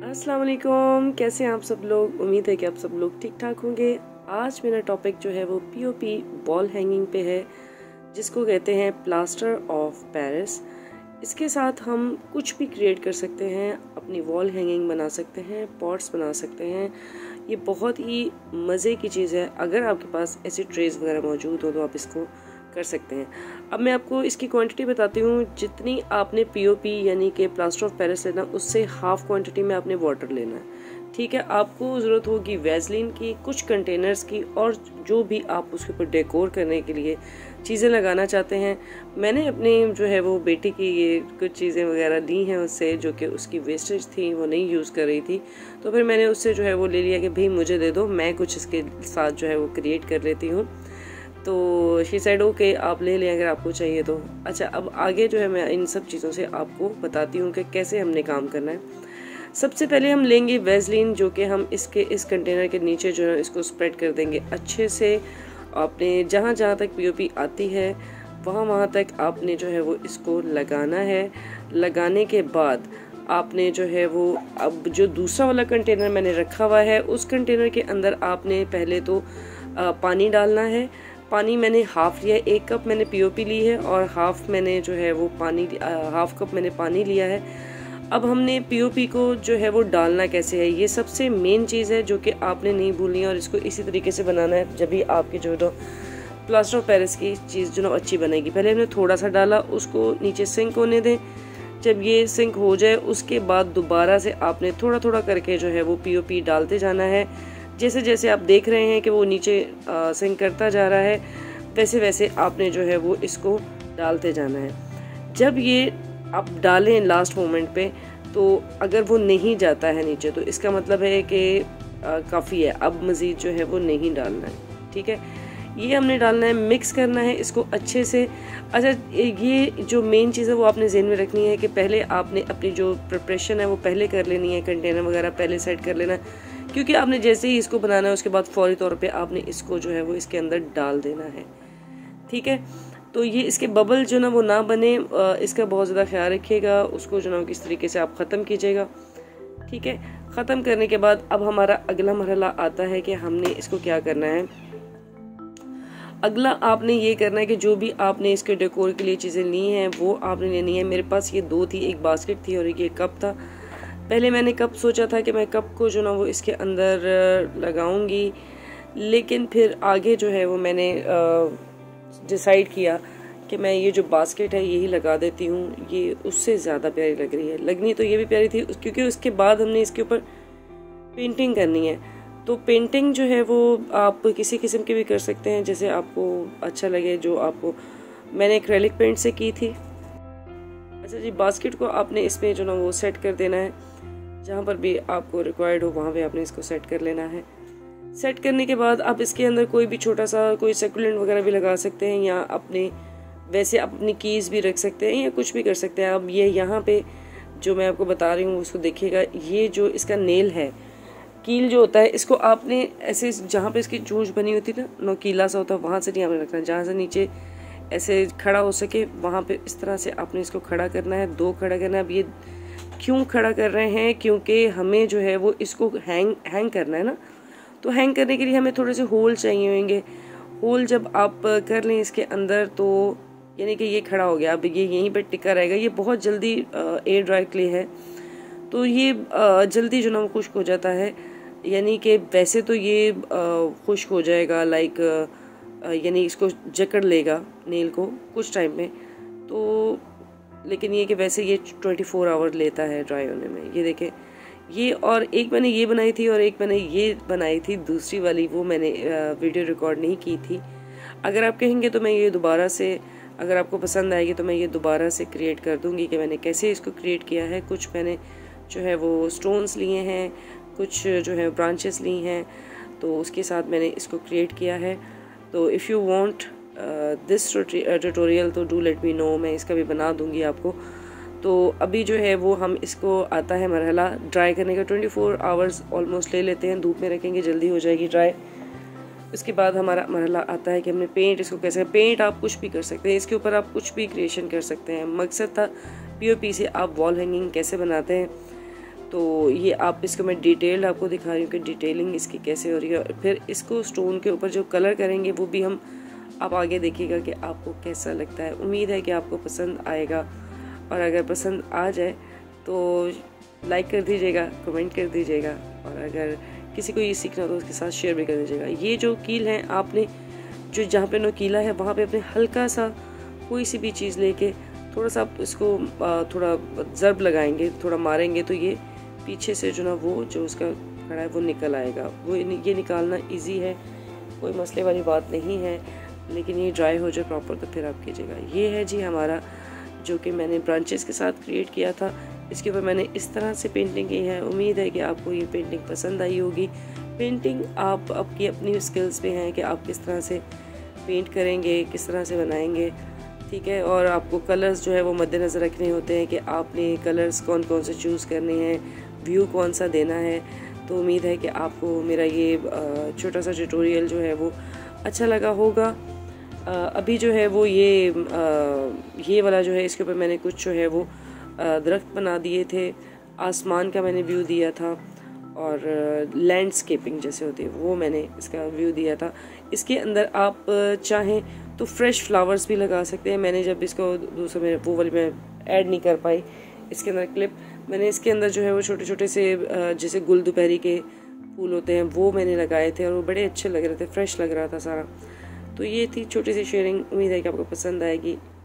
अस्सलाम वालेकुम, कैसे हैं आप सब लोग। उम्मीद है कि आप सब लोग ठीक ठाक होंगे। आज मेरा टॉपिक जो है वो पीओपी वॉल हैंगिंग पे है, जिसको कहते हैं प्लास्टर ऑफ पेरिस। इसके साथ हम कुछ भी क्रिएट कर सकते हैं, अपनी वॉल हैंगिंग बना सकते हैं, पॉट्स बना सकते हैं। ये बहुत ही मज़े की चीज़ है। अगर आपके पास ऐसी ट्रेज वगैरह मौजूद हो तो आप इसको कर सकते हैं। अब मैं आपको इसकी क्वांटिटी बताती हूँ। जितनी आपने पीओपी यानी कि प्लास्टर ऑफ पेरिस लेना, उससे हाफ क्वांटिटी में आपने वाटर लेना है। ठीक है, आपको ज़रूरत होगी वैसलीन की, कुछ कंटेनर्स की, और जो भी आप उसके ऊपर डेकोर करने के लिए चीज़ें लगाना चाहते हैं। मैंने अपने जो है वो बेटी की ये कुछ चीज़ें वगैरह ली हैं उससे, जो कि उसकी वेस्टेज थी, वो नहीं यूज़ कर रही थी। तो फिर मैंने उससे जो है वो ले लिया कि भाई मुझे दे दो, मैं कुछ इसके साथ जो है वो क्रिएट कर लेती हूँ। तो शी सेड ओके, आप ले लें अगर आपको चाहिए तो। अच्छा, अब आगे जो है मैं इन सब चीज़ों से आपको बताती हूँ कि कैसे हमने काम करना है। सबसे पहले हम लेंगे वैसलीन, जो कि हम इस कंटेनर के नीचे जो है इसको स्प्रेड कर देंगे अच्छे से। आपने जहाँ जहाँ तक पीओपी आती है वहाँ तक आपने जो है वो इसको लगाना है। लगाने के बाद आपने जो है वो, अब जो दूसरा वाला कंटेनर मैंने रखा हुआ है, उस कंटेनर के अंदर आपने पहले तो पानी डालना है। पानी मैंने हाफ लिया, 1 कप मैंने पीओपी ली है और हाफ मैंने जो है वो हाफ कप मैंने पानी लिया है। अब हमने पीओपी को जो है वो डालना कैसे है, ये सबसे मेन चीज़ है जो कि आपने नहीं भूलनी है। और इसको इसी तरीके से बनाना है जब भी आपकी जो प्लास्टर ऑफ पेरिस की चीज़ जो अच्छी बनेगी। पहले हमने थोड़ा सा डाला, उसको नीचे सिंक होने दें। जब ये सिंक हो जाए उसके बाद दोबारा से आपने थोड़ा थोड़ा करके जो है वो पीओपी डालते जाना है। जैसे जैसे आप देख रहे हैं कि वो नीचे सिंक करता जा रहा है, वैसे वैसे आपने जो है वो इसको डालते जाना है। जब ये आप डालें लास्ट मोमेंट पे, तो अगर वो नहीं जाता है नीचे तो इसका मतलब है कि काफ़ी है, अब मज़ीद जो है वो नहीं डालना है। ठीक है, ये हमने डालना है, मिक्स करना है इसको अच्छे से। अच्छा, ये जो मेन चीज़ है वो आपने ज़हन में रखनी है कि पहले आपने अपनी जो प्रिपरेशन है वो पहले कर लेनी है, कंटेनर वगैरह पहले सेट कर लेना है, क्योंकि आपने जैसे ही इसको बनाना है उसके बाद फौरी तौर पे आपने इसको जो है वो इसके अंदर डाल देना है। ठीक है, तो ये इसके बबल जो ना वो ना बने, इसका बहुत ज़्यादा ख्याल रखिएगा। उसको जो ना किस तरीके से आप ख़त्म कीजिएगा। ठीक है, ख़त्म करने के बाद अब हमारा अगला मरहला आता है कि हमने इसको क्या करना है। अगला आपने ये करना है कि जो भी आपने इसके डेकोर के लिए चीज़ें ली हैं वो आपने लेनी है। मेरे पास ये 2 थी, एक बास्केट थी और एक ये कप था। पहले मैंने कप सोचा था कि मैं कप को जो ना वो इसके अंदर लगाऊंगी, लेकिन फिर आगे जो है वो मैंने डिसाइड किया कि मैं ये जो बास्केट है यही लगा देती हूँ। ये उससे ज़्यादा प्यारी लग रही है। लगनी तो ये भी प्यारी थी, क्योंकि उसके बाद हमने इसके ऊपर पेंटिंग करनी है। तो पेंटिंग जो है वो आप किसी किस्म की भी कर सकते हैं, जैसे आपको अच्छा लगे, जो आपको। मैंने एक्रेलिक पेंट से की थी। अच्छा जी, बास्केट को आपने इसमें जो ना वो सेट कर देना है। जहाँ पर भी आपको रिक्वायर्ड हो वहाँ पे आपने इसको सेट कर लेना है। सेट करने के बाद आप इसके अंदर कोई भी छोटा सा कोई सकुलेंट वगैरह भी लगा सकते हैं, या अपने वैसे अपनी कीज़ भी रख सकते हैं, या कुछ भी कर सकते हैं। अब ये यहाँ पे जो मैं आपको बता रही हूँ उसको देखिएगा। ये जो इसका नेल है, कील जो होता है, इसको आपने ऐसे जहाँ पे इसकी चोंच बनी होती है ना, नोकीला सा होता है, वहाँ से नहीं आपने रखना। जहाँ से नीचे ऐसे खड़ा हो सके वहाँ पे इस तरह से आपने इसको खड़ा करना है। 2 खड़ा करना है। अब ये क्यों खड़ा कर रहे हैं, क्योंकि हमें जो है वो इसको हैंग करना है ना। तो हैंग करने के लिए हमें थोड़े से होल चाहिए होंगे। होल जब आप कर लें इसके अंदर, तो यानी कि ये खड़ा हो गया। अब ये यहीं पर टिका रहेगा। ये बहुत जल्दी एयर ड्राई क्ले है, तो ये जल्दी जो ना वो खुश्क हो जाता है। यानी कि वैसे तो ये खुश्क हो जाएगा, लाइक यानी इसको जकड़ लेगा नेल को कुछ टाइम में, तो लेकिन ये कि वैसे ये 24 आवर लेता है ड्राई होने में। ये देखें, ये और एक मैंने ये बनाई थी और एक मैंने ये बनाई थी दूसरी वाली, वो मैंने वीडियो रिकॉर्ड नहीं की थी। अगर आप कहेंगे तो मैं ये दोबारा से, अगर आपको पसंद आएगी तो मैं ये दोबारा से क्रिएट कर दूंगी कि मैंने कैसे इसको क्रिएट किया है। कुछ मैंने जो है वो स्टोन्स लिए हैं, कुछ जो है ब्रांचेस ली हैं, तो उसके साथ मैंने इसको क्रिएट किया है। तो if you want this tutorial तो डू लेट मी नो, मैं इसका भी बना दूंगी आपको। तो अभी जो है वो हम इसको आता है मरहला ड्राई करने का। 24 आवर्स ऑलमोस्ट ले लेते हैं, धूप में रखेंगे जल्दी हो जाएगी ड्राई। उसके बाद हमारा मरहला आता है कि हमने पेंट इसको कैसे। पेंट आप कुछ भी कर सकते हैं, इसके ऊपर आप कुछ भी क्रिएशन कर सकते हैं। मकसद था पीओपी से आप वॉल हैंगिंग कैसे बनाते हैं। तो ये आप इसको मैं डिटेल्ड आपको दिखा रही हूँ कि डिटेलिंग इसकी कैसे हो रही है। फिर इसको स्टोन के ऊपर जो कलर करेंगे वो भी हम आप आगे देखिएगा कि आपको कैसा लगता है। उम्मीद है कि आपको पसंद आएगा, और अगर पसंद आ जाए तो लाइक कर दीजिएगा, कमेंट कर दीजिएगा, और अगर किसी को ये सीखना हो तो उसके साथ शेयर भी कर दीजिएगा। ये जो कील है, आपने जो जहाँ पे नोकीला है वहाँ पे अपने हल्का सा कोई सी भी चीज़ लेके थोड़ा सा आप इसको थोड़ा ज़रब लगाएंगे, थोड़ा मारेंगे, तो ये पीछे से जो ना वो जो उसका खड़ा है वो निकल आएगा। वो ये निकालना इजी है, कोई मसले वाली बात नहीं है, लेकिन ये ड्राई हो जाए प्रॉपर तो फिर आप कीजिएगा। ये है जी हमारा जो कि मैंने ब्रांचेस के साथ क्रिएट किया था। इसके ऊपर मैंने इस तरह से पेंटिंग की है। उम्मीद है कि आपको ये पेंटिंग पसंद आई होगी। पेंटिंग आप आपकी अपनी स्किल्स पे हैं कि आप किस तरह से पेंट करेंगे, किस तरह से बनाएंगे, ठीक है। और आपको कलर्स जो है वो मद्देनज़र रखने होते हैं कि आपने कलर्स कौन कौन से चूज़ करने हैं, व्यू कौन सा देना है। तो उम्मीद है कि आपको मेरा ये छोटा सा ट्यूटोरियल जो है वो अच्छा लगा होगा। अभी जो है वो ये वाला जो है इसके ऊपर मैंने कुछ जो है वो दरख्त बना दिए थे, आसमान का मैंने व्यू दिया था, और लैंडस्केपिंग जैसे होती है वो मैंने इसका व्यू दिया था। इसके अंदर आप चाहें तो फ्रेश फ्लावर्स भी लगा सकते हैं। मैंने जब इसको दूसरे में वो वाली मैं ऐड नहीं कर पाई इसके अंदर क्लिप, मैंने इसके अंदर जो है वो छोटे छोटे से जैसे गुल दोपहरी के फूल होते हैं वो मैंने लगाए थे, और वो बड़े अच्छे लग रहे थे, फ्रेश लग रहा था सारा। तो ये थी छोटी सी शेयरिंग। उम्मीद है कि आपको पसंद आएगी।